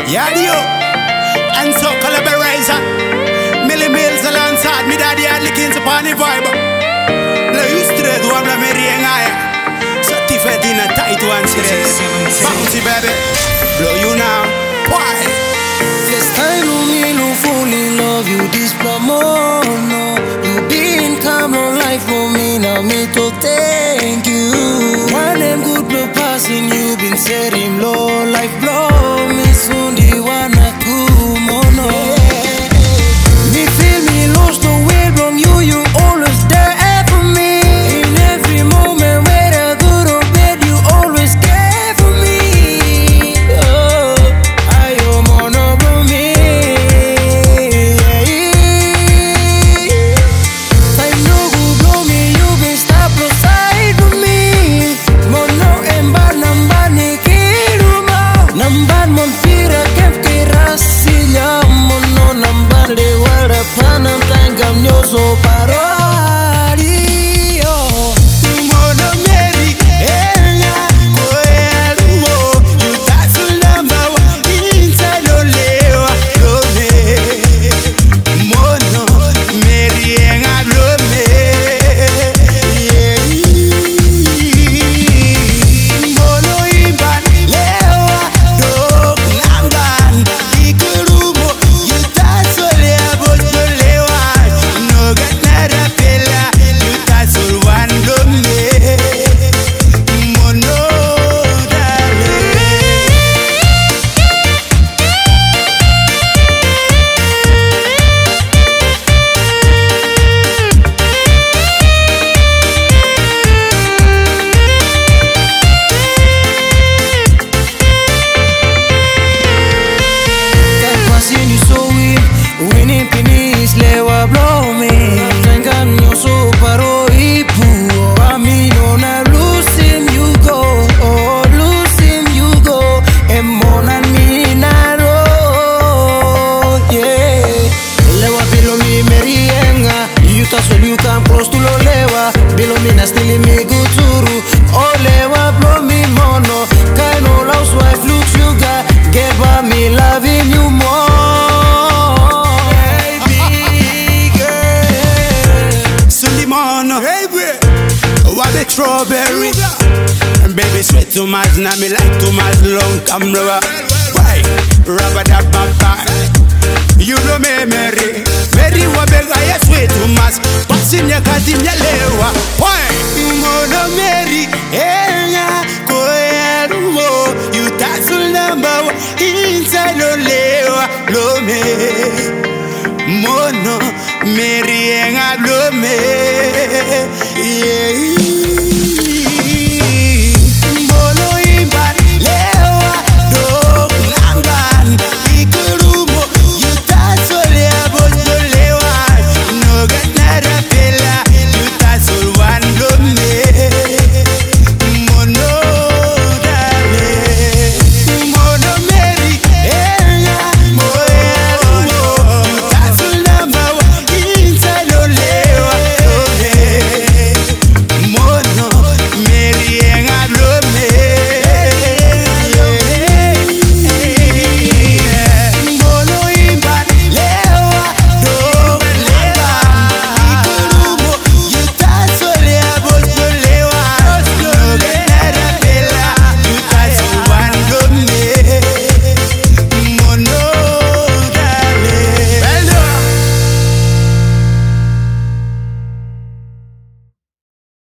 Yadio, and so collaborator. Milli Mills alongside me daddy Hudlee Kinz upon the vibe. Blow you straight one of Meri Enga. So Tiffet in a tight one straight. Bouncy baby, blow you now. Why? First time me no fall in love you this more no. You been come on life for me now me to thank you. One them good no passing you been setting low life blow me soon the one I cool mono. Me feel me lost the way wrong you always there for me. In every moment where I go to bed you always care for me. Oh, I am on over me. Time no go blow me, you been stop beside for me. Mono emba namba ni kiruma, namba monfira kefkira sinya. Mono namba de wala panam tangam nyoso paro. You come close to lo lewa, below me na still me go turu. Oh lewa blow me mono, kind of housewife look sugar, give me loving you more. Baby girl, Suleiman, hey baby, what the strawberry? And baby sweet too much, now me like too much long camera. Why? Rubber that baba. You know me, Meri wabega ya sweet mas passing ya kadim ya lewa. Why? Mono Meri Enga koerumo. You tasul number inside lo lewa lo me. Mono Meri Enga lo me. Yeah.